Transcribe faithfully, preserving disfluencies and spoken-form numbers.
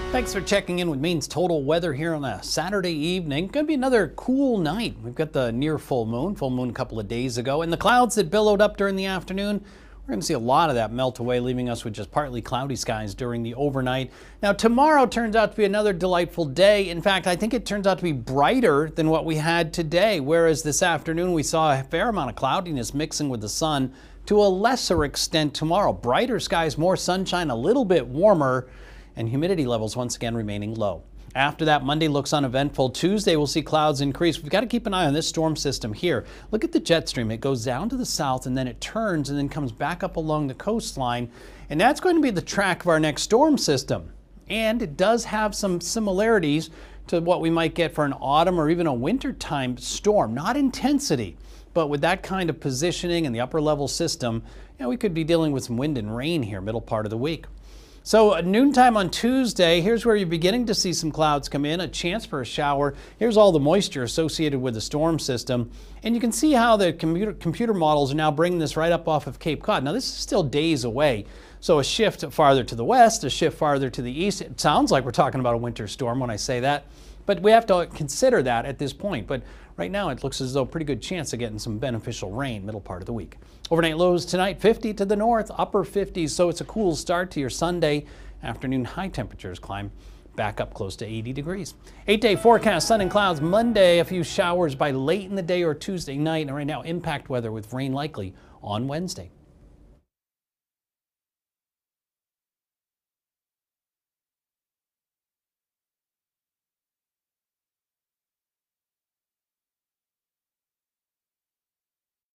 Thanks for checking in with Maine's total weather here on a Saturday evening. Going to be another cool night. We've got the near full moon, full moon a couple of days ago, and the clouds that billowed up during the afternoon, we're going to see a lot of that melt away, leaving us with just partly cloudy skies during the overnight. Now, tomorrow turns out to be another delightful day. In fact, I think it turns out to be brighter than what we had today, whereas this afternoon we saw a fair amount of cloudiness mixing with the sun to a lesser extent tomorrow. Brighter skies, more sunshine, a little bit warmer, and humidity levels once again remaining low. After that, Monday looks uneventful. Tuesday, we'll see clouds increase. We've got to keep an eye on this storm system here. Look at the jet stream. It goes down to the south and then it turns and then comes back up along the coastline. And that's going to be the track of our next storm system. And it does have some similarities to what we might get for an autumn or even a wintertime storm. Not intensity, but with that kind of positioning and the upper level system, you know, we could be dealing with some wind and rain here middle part of the week. So at noontime on Tuesday, here's where you're beginning to see some clouds come in, a chance for a shower. Here's all the moisture associated with the storm system. And you can see how the computer, computer models are now bringing this right up off of Cape Cod. Now this is still days away. So a shift farther to the west, a shift farther to the east. It sounds like we're talking about a winter storm when I say that, but we have to consider that at this point. But right now it looks as though a pretty good chance of getting some beneficial rain middle part of the week. Overnight lows tonight, fifty to the north, upper fifties, so it's a cool start to your Sunday. Afternoon high temperatures climb back up close to eighty degrees. Eight day forecast, sun and clouds. Monday, a few showers by late in the day or Tuesday night. And right now, impact weather with rain likely on Wednesday.